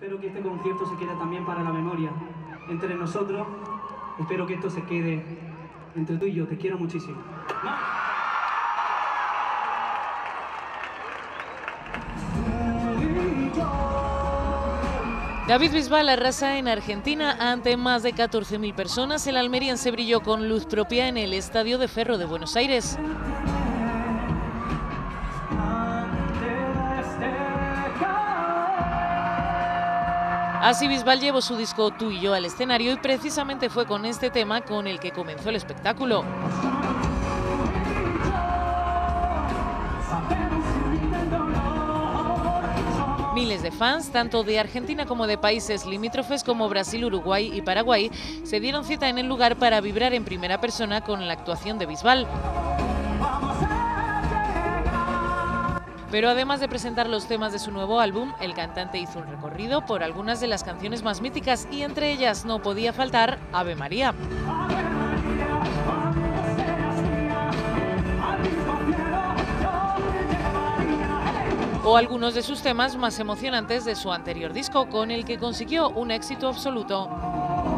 Espero que este concierto se quede también para la memoria entre nosotros. Espero que esto se quede entre tú y yo. Te quiero muchísimo. David Bisbal arrasa en Argentina ante más de 14.000 personas. El almeriense brilló con luz propia en el Estadio de Ferro de Buenos Aires. Así Bisbal llevó su disco Tú y yo al escenario y precisamente fue con este tema con el que comenzó el espectáculo. Miles de fans, tanto de Argentina como de países limítrofes como Brasil, Uruguay y Paraguay, se dieron cita en el lugar para vibrar en primera persona con la actuación de Bisbal. Pero además de presentar los temas de su nuevo álbum, el cantante hizo un recorrido por algunas de las canciones más míticas y entre ellas no podía faltar Ave María. O algunos de sus temas más emocionantes de su anterior disco, con el que consiguió un éxito absoluto.